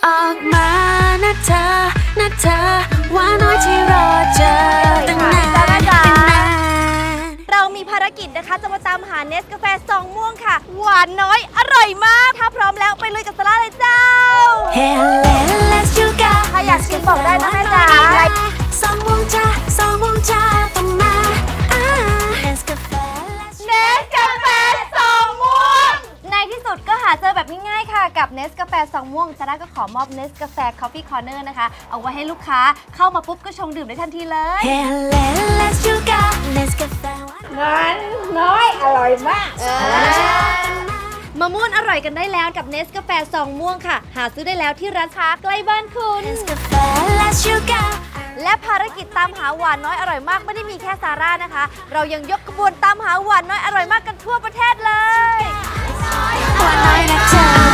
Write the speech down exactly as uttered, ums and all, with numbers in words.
ออกมานะเธอนะเธอว่าน้อยที่รอเจอตั้งนานเรามีภารกิจนะคะจะมาตามหาเนสกาแฟซองม่วงค่ะหวานน้อยอร่อยมากถ้าพร้อมแล้วไปลุยกับซาร่าเลยเจ้าถ้าอยากกินบอกได้นะแม่จ๋าซองม่วงจ้าซองม่วงจ้าต้องมาเนสกาแฟเนสกาแฟซองม่วงในที่สุดก็หาเจอแบบง่ายๆค่ะกับเนสกาแฟซองม่วงซาร่าก็ขอมอบเนสกาแฟ Coffee Corner นะคะเอาไว้ให้ลูกค้าเข้ามาปุ๊บก็ชงดื่มได้ทันทีเลยมันน้อยอร่อยมากมาม่วนอร่อยกันได้แล้วกับเนสกาแฟซองม่วงค่ะหาซื้อได้แล้วที่ร้านค้าใกล้บ้านคุณและภารกิจตามหาหวานน้อยอร่อยมากไม่ได้มีแค่ซาร่านะคะเรายังยกขบวนตามหาหวานน้อยอร่อยมากกันทั่วประเทศเลยหวานน้อยนะเธอ